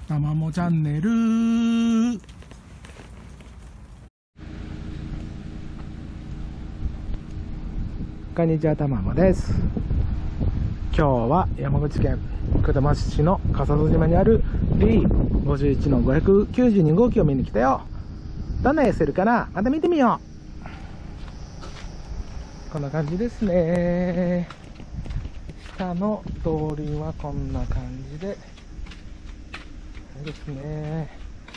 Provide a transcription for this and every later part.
たまもチャンネル。こんにちは、たまもです。今日は山口県下松市の笠戸島にある B51-592 号機を見に来たよ。どんな SL かな、また見てみよう。こんな感じですね。下の通りはこんな感じでですね。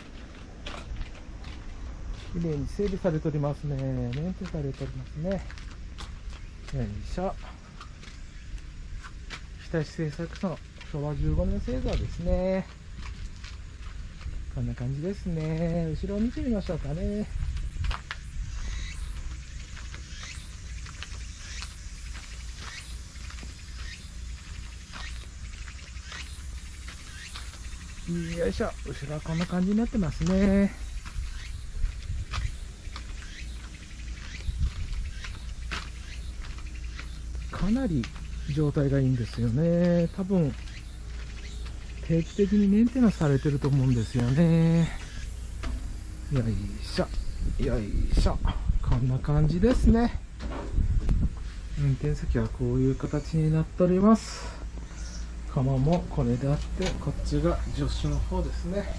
きれいに整備されておりますね。メンテされておりますね。よいしょ。日立製作所の昭和15年製造ですね。こんな感じですね。後ろを見てみましょうかね。よいしょ。後ろはこんな感じになってますね。かなり状態がいいんですよね。多分定期的にメンテナンスされてると思うんですよね。よいしょよいしょ。こんな感じですね。運転席はこういう形になっております。釜もこれであって、こっちが助手の方ですね。よ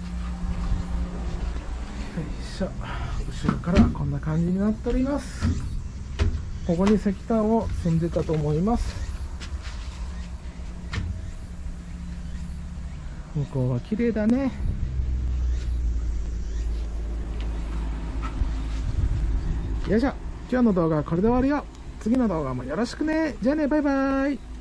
いしょ。後ろからこんな感じになっております。ここに石炭を積んでたと思います。向こうは綺麗だね。よいしょ。今日の動画はこれで終わりよ。次の動画もよろしくね。じゃあね、バイバイ。